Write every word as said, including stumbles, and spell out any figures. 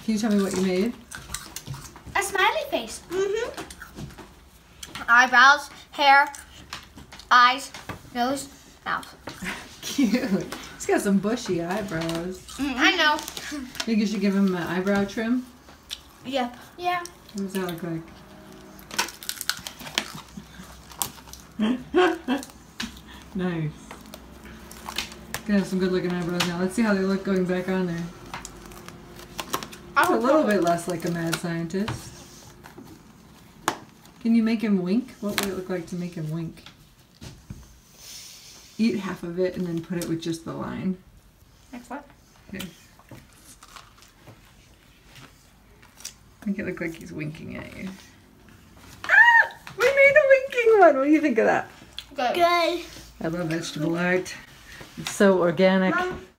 Can you tell me what you made? A smiley face. Mm-hmm. Eyebrows, hair, eyes, nose, mouth. Cute. He's got some bushy eyebrows. Mm, I know. Think you should give him an eyebrow trim? Yep. Yeah. What does that look like? Nice. Gonna have some good looking eyebrows now. Let's see how they look going back on there. A little bit less like a mad scientist. Can you make him wink? What would it look like to make him wink? Eat half of it and then put it with just the line. Like what? Okay. Make it look like he's winking at you. Ah! We made a winking one! What do you think of that? Good. Good. I love vegetable art. It's so organic. Mom,